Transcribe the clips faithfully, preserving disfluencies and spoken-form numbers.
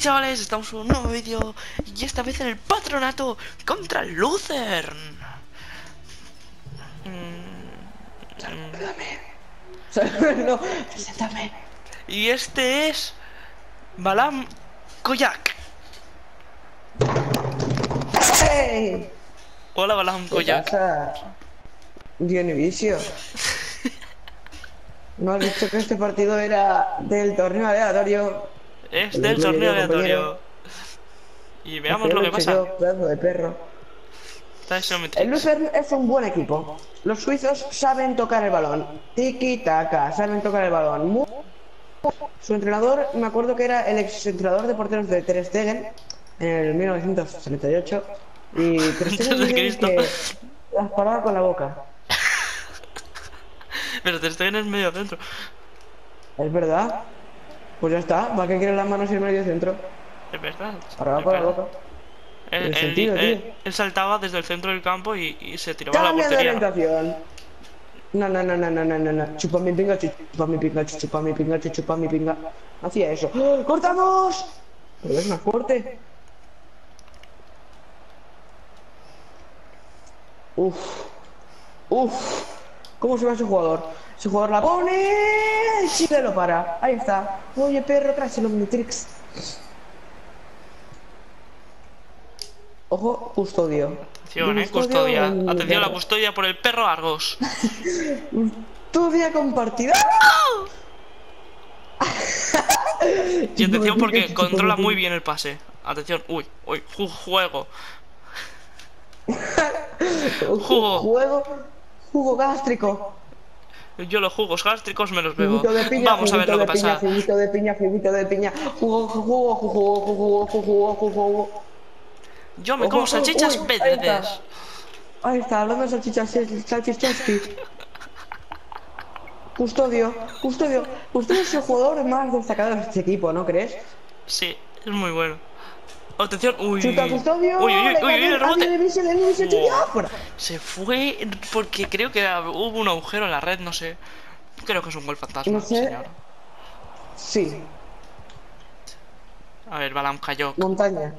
chavales, estamos en un nuevo vídeo y esta vez en el patronato contra el Lucerne. Mm, Salúdame. No, preséntame. y este es Balam Koyak. ¡Hey! Hola Balam ¿Qué Koyak. pasa? Dionisio. ¿No has dicho que este partido era del torneo aleatorio? Es Lo del incluyo torneo yo, aleatorio. compañero. Y Aunque veamos yo lo lo he que hecho pasa. yo, pedazo de perro. Está El Geometrix. Lucerne es un buen equipo. Los suizos saben tocar el balón. Tiki-taka, saben tocar el balón. Muy... Su entrenador, me acuerdo que era el ex entrenador de porteros de Ter Stegen en el mil novecientos setenta y ocho. Y Ter Antes Stegen de dicen Cristo. que las paraba con la boca. Pero te estoy en el medio centro. ¿Es verdad? Pues ya está. ¿Para qué quieren las manos y el medio centro? Es verdad. Paraba Es con la verdad. boca. Él, Tiene él- sentido, tío. él- él saltaba desde el centro del campo y, y se tiraba a la Cambio de portería. orientación. No, no, no, no, no, no, no, no. Chupa mi pinga, chupa mi pinga, chupa mi pinga, chupa mi pinga. Hacía eso. ¡Oh! ¡Cortamos! Pero es más fuerte. Uf. Uf. ¿Cómo se va ese jugador? Ese jugador la pone. Chile lo para. Ahí está. Oye, perro, tráeselo, Omnitrix. Ojo, custodio. Atención, De eh, custodia. en- Atención, la custodia por el perro Argos. Custodia compartida. Y atención porque controla muy bien el pase. Atención, uy, uy, ju- juego. Jugo. Juego. Jugo gástrico. Yo los jugos gástricos me los bebo. Juguito de piña, Vamos a ver juguito lo que de piña, pasa. juguito de piña, juguito de piña. Jugo, jugo, jugo, jugo, jugo, jugo, jugo. Yo me como Ojo, salchichas uy, ahí está. verdes. Ahí está, hablando de salchichas, salchichowski. Custodio, Custodio. Custodio es el jugador más destacado de este equipo, ¿no crees? Sí, es muy bueno. Atención, uy. Chuta Custodio, Uy, uy, uy, le uy, uy, el cae a rebote. Dionisio, Dionisio, Wow. ya, fuera. Se fue porque creo que hubo un agujero en la red, no sé. Creo que es un gol fantasma, No sé. señor. Sí, A ver, Balam cayó. montaña.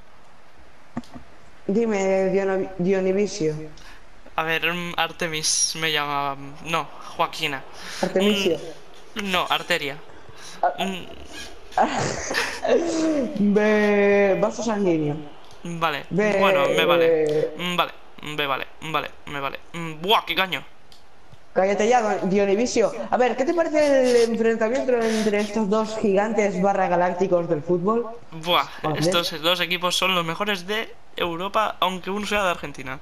Dime, Diono- Dionivisio. A ver, mm, Artemis me llamaba. No, Joaquina. Artemisio. Mm, No, Arteria. Mm, Ve... Vaso sanguíneo. Vale, Ve- bueno, me vale. Mm, Vale, me vale, vale, me vale. Mm, Buah, qué caño. Cállate ya, Dionivisio. A ver, ¿qué te parece el enfrentamiento entre estos dos gigantes barra galácticos del fútbol? Buah, Vale. estos dos equipos son los mejores de Europa, aunque uno sea de Argentina.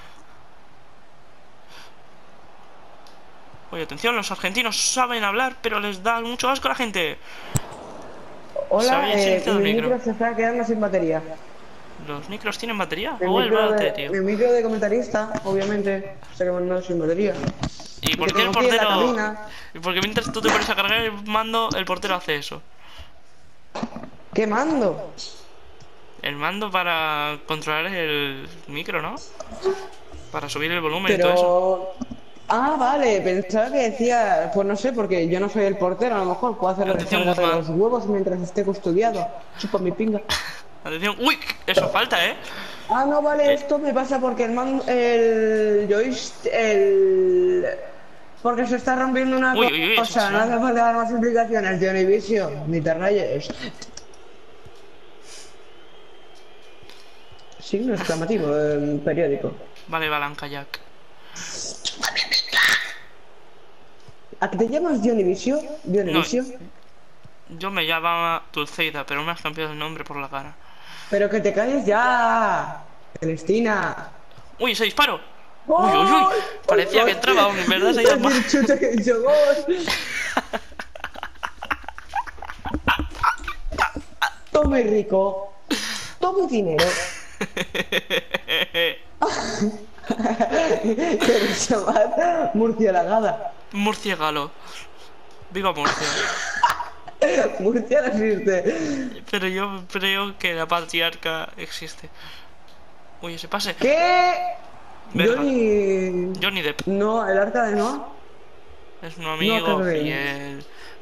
Oye, atención, los argentinos saben hablar, pero les da mucho asco a la gente. Se Hola, había eh, silenciado el mi micro. micro se está quedando sin batería. ¿Los micros tienen batería? Mi ¿O el micro, bate, de, tío? mi micro de comentarista, obviamente, se ha quedado sin batería. ¿Y por que qué el tengo aquí en la portero...? cabina. ¿Y por qué mientras tú te pones a cargar el mando, el portero hace eso? ¿Qué mando? El mando para controlar el micro, ¿no? Para subir el volumen y todo eso. Pero... Ah, vale, pensaba que decía... Pues no sé, porque yo no soy el portero, a lo mejor puedo hacer la Atención, descarga de Guzmán. los huevos mientras esté custodiado. Chupa mi pinga. Atención, uy, eso falta, ¿eh? Ah, no, vale, esto me pasa porque el mando... El... joystick... El... Porque se está rompiendo una Uy, uy, uy, cosa, eso no sí. hace falta dar más explicaciones, Dionivisio, ni te rayes. Signo exclamativo, en periódico. Vale, Balan Kayak. ¿A qué te llamas Dionivisio? Dionivisio. Yo me llamaba Dulceida, pero me has cambiado el nombre por la cara. Pero que te calles ya, Celestina. ¡Uy, ese disparo! ¡Uy, uy, uy! Parecía que entraba, en verdad se llama. El chucho que hizo gol. Tome rico. Tome dinero. ¿Quieres llamar murcielagada? Murciégalo. Viva Murcia. Murcia no existe. Pero yo creo que la patriarca existe. Uy, ese pase. ¿Qué? Verga. Johnny... Johnny Depp. No, el arca de Noah. Es un amigo No, creo que- fiel.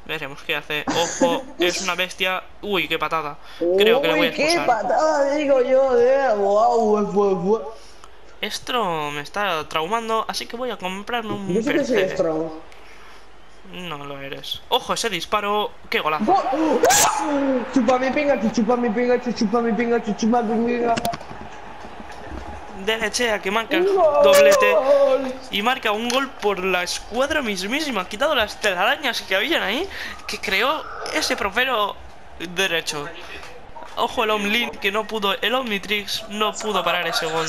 Veremos qué hace. Ojo, es una bestia. Uy, qué patada. Creo que le voy a Uy, qué expulsar. patada, digo yo, de wow, fue, fue. Esto me está traumando, así que voy a comprarme un Yo sé que soy P C. strong. No lo eres. Ojo, ese disparo. ¡Qué golazo! ¡Oh! Chupa mi pinga, chupa mi pinga, chupa mi pinga, chupa mi pinga. De Echea que marca el ¡Gol! doblete y marca un gol por la escuadra mismísima. Ha quitado las telarañas que habían ahí, que creó ese profero derecho. Ojo el Omlin que no pudo, el Omnitrix no pudo parar ese gol.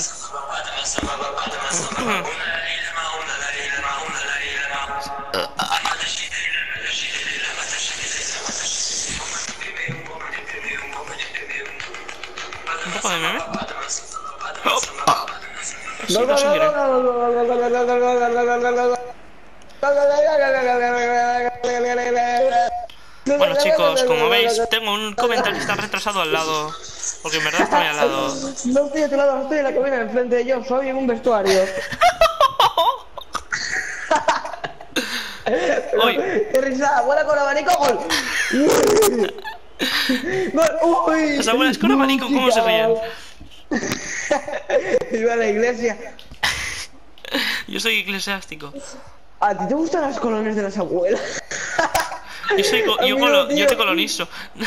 Un poco de meme. Sí, no se quiere. Bueno chicos, como veis, tengo un comentarista retrasado al lado. Porque en verdad está muy al lado. No estoy a tu lado, estoy en la cabina enfrente de yo, soy en un vestuario. Uy. ¡Qué risa! ¡Buena con abanico! ¡Gol! ¡Gol! ¡Uy! Las abuelas con abanico, ¿cómo se ríen? ¡Viva la iglesia! Yo soy eclesiástico. ¿A ti te gustan las colonias de las abuelas? Yo soy co yo, Amigo, colo tío. yo te colonizo.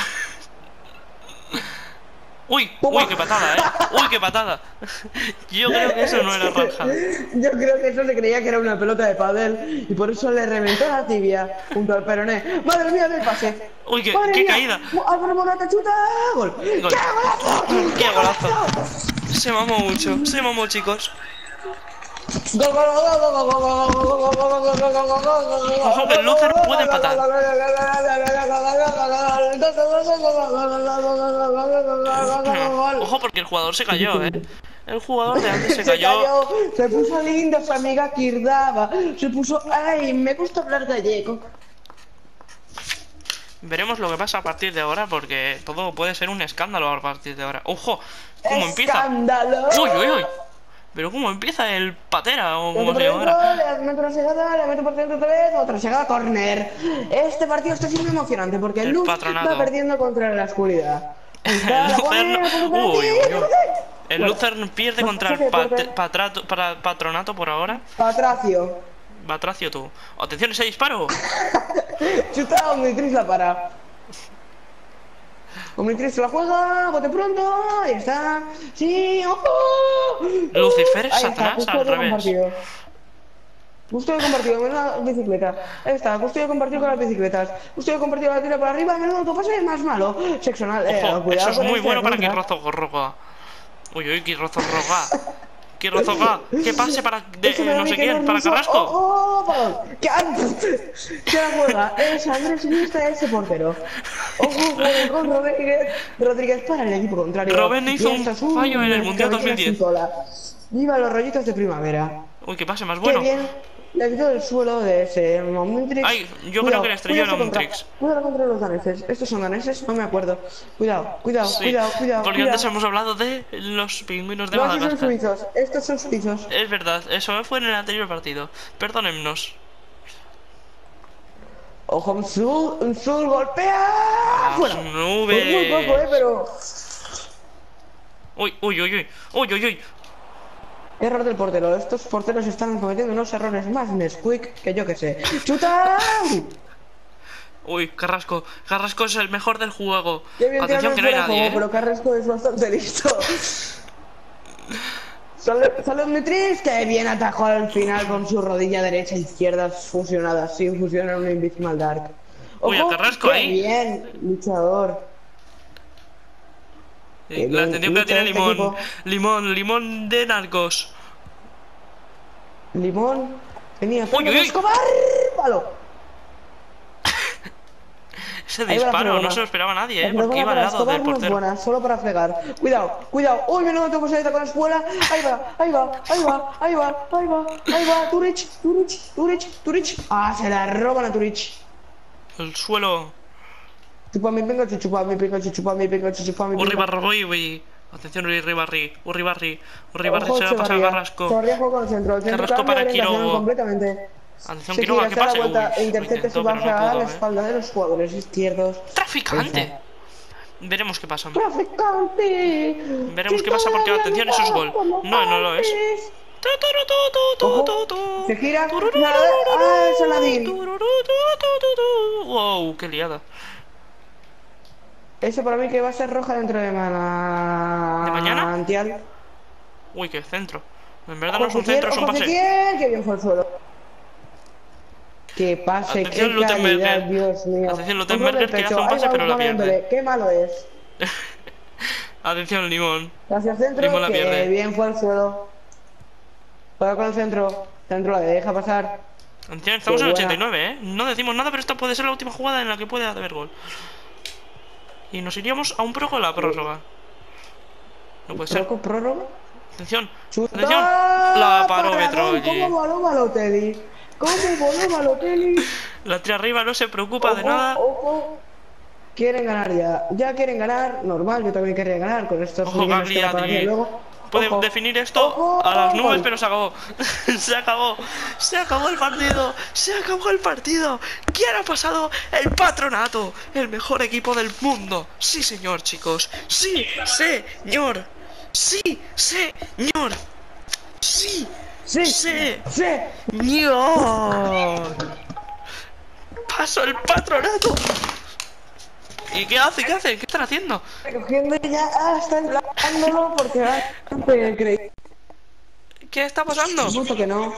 Uy, uy, qué patada, eh. Uy, qué patada. Yo creo que eso no era ranja. Yo creo que eso se creía que era una pelota de pádel y por eso le reventó la tibia junto al peroné. ¡Madre mía, del pase! Uy, qué, ¡Madre qué mía! caída. ¡Álvaro Morata chuta! ¡Gol! Gol. ¡Qué golazo! Qué golazo. Se mamó mucho, se mamó, chicos. ¡Gol, gol, gol, gol, gol, gol, gol, gol, gol, gol, gol, gol, gol! Ojo, que el Luther puede empatar. Ojo, porque el jugador se cayó, eh. El jugador de antes se Se cayó. cayó, se puso linda su amiga Kirdaba, se puso, ay, me gusta hablar gallego. Veremos lo que pasa a partir de ahora, porque todo puede ser un escándalo a partir de ahora. ¡Ojo! ¿Cómo empieza? ¡Escándalo! ¡Uy, uy, uy! Pero ¿cómo empieza el patera o Le como meto se por llama ahora? dentro, le meto una segada, le meto por dentro otra vez, otra segada, corner. Este partido está siendo emocionante porque el El Luz patronato. va perdiendo contra la oscuridad. El Lucer no... Uy, uy, uy. El Lucer pierde contra el pat- patrato- para- patronato por ahora. Patracio. Batracio tú. ¡Atención ese disparo! Chuta, Omnitrix la para. Omnitrix se la juega, bote pronto, ahí está. Sí, ojo. Lucifer, Ahí está, Satanás, custodio al revés. compartido. Custodio compartido, menuda bicicleta. Ahí está, custodio compartido con las bicicletas. Custodio compartido la tira para arriba, menudo autopase, más malo. Sexo anal, eh, Ojo, cuidado eso es con muy este, bueno para contra. Kirrozo Gorroga. Uy, uy, Kirrozo Gorroga. Kirrozo Gorroga. ¿Qué pase para de, Eso me eh, da no a mí sé que quién? no ¿Para es ruso. Carrasco? ¡Ojo! ¡Balón! ¿Qué ¿Qué la juega? Es Andrés Iniesta, ese portero. ¡Ojo! Juega con Rodríguez. Rodríguez para el equipo contrario. Robben hizo Y un esta es fallo en el una Mundial dos mil cabellera diez. sin cola. ¡Viva los rollitos de primavera! Uy, qué pase más ¡Qué bueno. bien! Le quitó el suelo de ese Omnitrix. Ay, yo creo que le estrelló el Omnitrix. Cuidado contra los daneses. ¿Estos son daneses? No me acuerdo. Cuidado, cuidado, Sí, cuidado, cuidado. porque cuidado. antes hemos hablado de los pingüinos de No, estos son Madagascar. suizos. Estos son suizos. Es verdad, eso fue en el anterior partido. Perdónennos. Ojo, un Zul, un Zul golpea. Las Fuera. Pues muy nubes. poco, eh, pero. Uy, uy, uy, uy, uy, uy, uy. Error del portero. Estos porteros están cometiendo unos errores más Nesquik que yo que sé. ¡Chuta! Uy, Carrasco. Carrasco es el mejor del juego. Qué bien Atención que no hay fuera de nadie, juego, ¿eh? pero Carrasco es bastante listo. Sale, sale Omnitrix, que bien atajó al final con su rodilla derecha e izquierda fusionadas, sin fusionar una Invisimal Dark. Uy, Ojo, el Carrasco qué ahí. bien, luchador. Sí, Qué la bien, atención que lucha tiene este Limón. equipo. Limón, limón de narcos. Limón, tenía Uy, uy, uy. Escobar, palo. Ese Ahí va la disparo fregona. no se lo esperaba nadie, La eh, porque fregona iba al para lado Escobar del no es portero. buena, solo para fregar. Cuidado, cuidado. Uy, menudo topo salita con la espuela. Ahí va, ahí va, ahí va, ahí va, ahí va, ahí va. Turich, Turich, Turich, Turich. Ah, se la roban a Turich. El suelo. Chupa mi pinga, chupa mi pinga, chupa mi pinga, chupa mi pinga. Urribarri, uy. Atención, Urribarri. Urribarri. Urribarri Ojo, se va a pasar a Echevarría. Carrasco. Echevarría juega con el centro. El centro Carrasco cambia para de orientación Quirogo. completamente. Atención, Se Quiroga, gira, ¿qué se da pasa? la vuelta Uy, e intercepta intentó, su pero no pase a pudo, la ¿eh? espalda de los jugadores izquierdos. ¡Traficante! Veremos qué pasa. ¡Traficante! Veremos qué pasa porque, atención, eso es gol. No, no lo es. Ojo, se gira. Nada, ¡ah, el Saladín! Wow, qué liada. Eso para mí que va a ser roja dentro de mañana. ¿De mañana? Antial. Uy, qué centro. En verdad no es Ojo, un centro, es un ojo, pase. Ezequiel, que bien fue el suelo. Que pase, Atención, qué calidad, Lutenberger. Dios mío. Atención, Un gol Lutenberger, del que hace pecho. un Ahí pase va pero la Ousmane pierde. Dembélé, qué malo es. Atención, Limón. Hacia centro, Limón la que pierde. bien fue el suelo. Juega con el centro. Centro la deja pasar. Atención, estamos Qué en el buena. ochenta y nueve, ¿eh? No decimos nada, pero esta puede ser la última jugada en la que puede haber gol. Y nos iríamos a un pro con la prórroga. No puede ser. ¿Troco prórroga? Atención, ¡Chuta! atención. La paró Paradón, Betrogi. ¿cómo voló Balotelli? ¿Cómo voló Balotelli? La tría arriba no se preocupa Ojo, de nada. ojo. Quieren ganar ya. Ya quieren ganar. Normal, yo también querría ganar con estos Ojo, millones que va a pagar Gagliardini. luego. Puede Ojo. definir esto Ojo. a las nubes, Gol. pero se acabó. Se acabó. Se acabó el partido. Se acabó el partido. ¿Quién ha pasado? El Patronato. El mejor equipo del mundo. Sí, señor, chicos. Sí, señor. Sí, señor. Sí, Sí, sí. sí. Señor. Paso el Patronato. ¿Y qué hace? ¿Qué hace? ¿Qué están haciendo? Recogiendo ya. Ah, están dándolo porque va a creer. ¿Qué está pasando? Puto que no.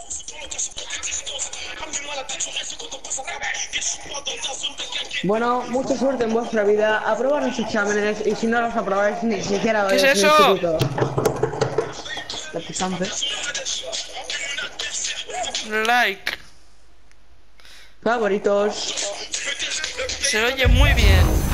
Bueno, mucha suerte en vuestra vida. Aprobad los exámenes y si no los aprobáis ni siquiera ¿Qué es vais al eso? instituto. La picante. Like. Favoritos. Se oye muy bien.